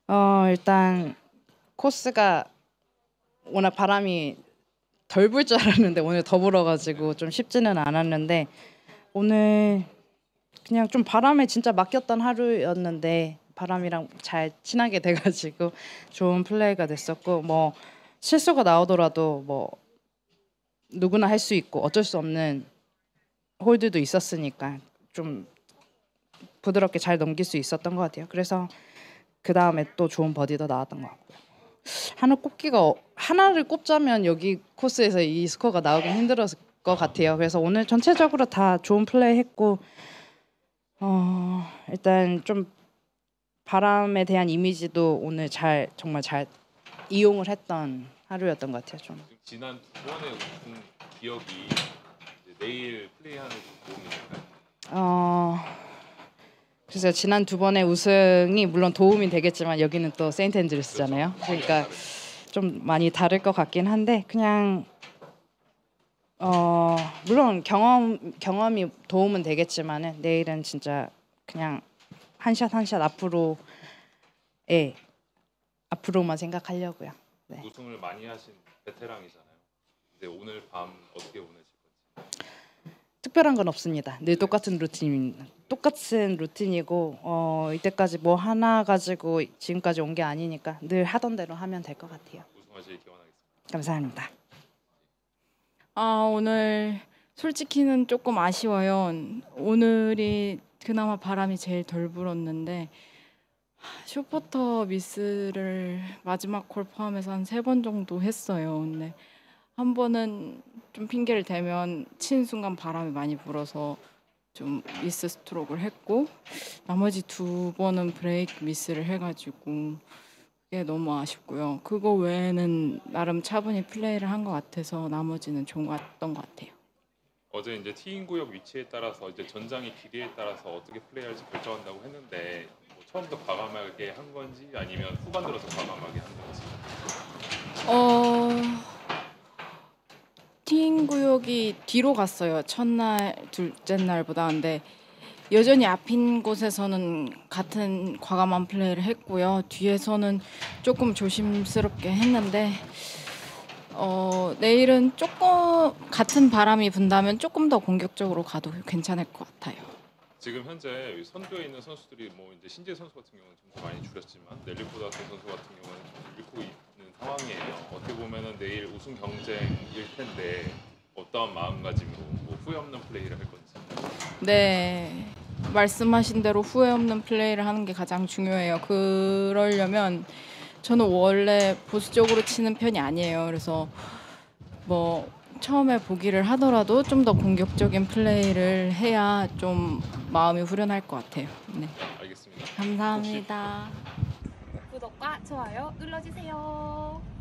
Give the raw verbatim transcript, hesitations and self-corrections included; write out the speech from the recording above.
어 일단 코스가 워낙 바람이 덜 불 줄 알았는데 오늘 더 불어가지고 좀 쉽지는 않았는데 오늘 그냥 좀 바람에 진짜 맡겼던 하루였는데 바람이랑 잘 친하게 돼가지고 좋은 플레이가 됐었고 뭐 실수가 나오더라도 뭐 누구나 할 수 있고 어쩔 수 없는 홀드도 있었으니까 좀 부드럽게 잘 넘길 수 있었던 것 같아요. 그래서 그 다음에 또 좋은 버디도 나왔던 것 같고요. 하나 꼽기가 어- 하나를 꼽자면 여기 코스에서 이 스코어가 나오긴 힘들었을 것 같아요. 그래서 오늘 전체적으로 다 좋은 플레이 했고 어, 일단 좀 바람에 대한 이미지도 오늘 잘 정말 잘 이용을 했던 하루였던 것 같아요. 좀. 지난 두 번의 우승 기억이 이제 내일 플레이하는 데 도움이 될까요? 어, 그래서 지난 두 번의 우승이 물론 도움이 되겠지만 여기는 또 세인트 앤드루스잖아요. 그러니까 좀 많이 다를 것 같긴 한데 그냥 어 물론 경험 경험이 도움은 되겠지만은 내일은 진짜 그냥 한 샷 한 샷 앞으로 예 앞으로만 생각하려고요. 네. 우승을 많이 하신 베테랑이잖아요. 이제 오늘 밤 어떻게 보내실 건지. 특별한 건 없습니다. 늘 똑같은 루틴 똑같은 루틴이고 어 이때까지 뭐 하나 가지고 지금까지 온 게 아니니까 늘 하던 대로 하면 될 것 같아요. 우승하시길 기원하겠습니다. 감사합니다. 아, 오늘 솔직히는 조금 아쉬워요. 오늘이 그나마 바람이 제일 덜 불었는데 숏퍼터 미스를 마지막 홀 포함해서 한 세 번 정도 했어요. 근데 한 번은 좀 핑계를 대면 친 순간 바람이 많이 불어서 좀 미스 스트로크를 했고 나머지 두 번은 브레이크 미스를 해가지고 그게 너무 아쉽고요. 그거 외에는 나름 차분히 플레이를 한 것 같아서 나머지는 좋았던 것 같아요. 어제 이제 티인 구역 위치에 따라서 이제 전장의 길이에 따라서 어떻게 플레이할지 결정한다고 했는데 뭐 처음부터 과감하게 한 건지 아니면 후반 들어서 과감하게 한 건지. 어... 티인 구역이 뒤로 갔어요. 첫날, 둘째 날보다. 근데 여전히 앞인 곳에서는 같은 과감한 플레이를 했고요. 뒤에서는 조금 조심스럽게 했는데 어, 내일은 조금 같은 바람이 분다면 조금 더 공격적으로 가도 괜찮을 것 같아요. 지금 현재 선두에 있는 선수들이 뭐 이제 신재 선수 같은 경우는 좀 많이 줄였지만 넬리포다트 선수 같은 경우는 좀 잃고 있는 상황이에요. 어떻게 보면은 내일 우승 경쟁일 텐데 어떠한 마음가짐으로 뭐 후회 없는 플레이를 할 건지. 네, 말씀하신 대로 후회 없는 플레이를 하는 게 가장 중요해요. 그러려면 저는 원래 보수적으로 치는 편이 아니에요. 그래서 뭐 처음에 보기를 하더라도 좀 더 공격적인 플레이를 해야 좀 마음이 후련할 것 같아요. 네. 알겠습니다. 감사합니다. 구독과 좋아요 눌러주세요.